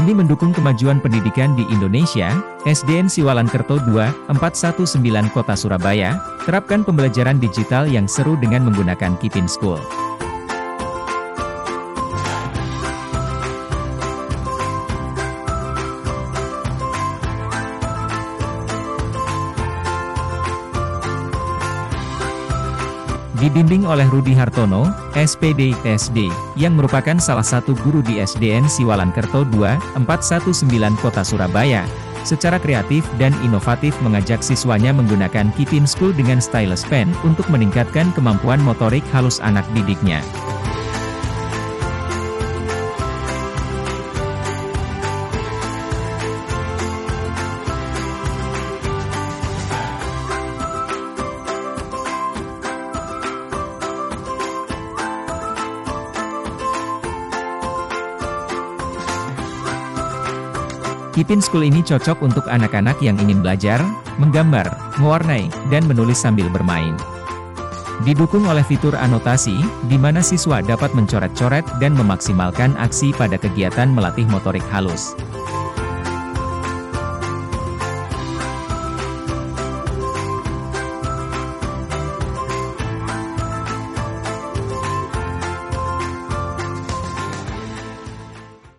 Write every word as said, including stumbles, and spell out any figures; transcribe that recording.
Demi mendukung kemajuan pendidikan di Indonesia, S D N Siwalan Kerto dua empat satu sembilan Kota Surabaya, terapkan pembelajaran digital yang seru dengan menggunakan Kipin School. Dibimbing oleh Rudi Hartono, S P D S D, yang merupakan salah satu guru di S D N Siwalan Kerto dua empat satu sembilan Kota Surabaya, secara kreatif dan inovatif mengajak siswanya menggunakan Kipin School dengan stylus pen untuk meningkatkan kemampuan motorik halus anak didiknya. Kipin School ini cocok untuk anak-anak yang ingin belajar, menggambar, mewarnai, dan menulis sambil bermain. Didukung oleh fitur anotasi, di mana siswa dapat mencoret-coret dan memaksimalkan aksi pada kegiatan melatih motorik halus.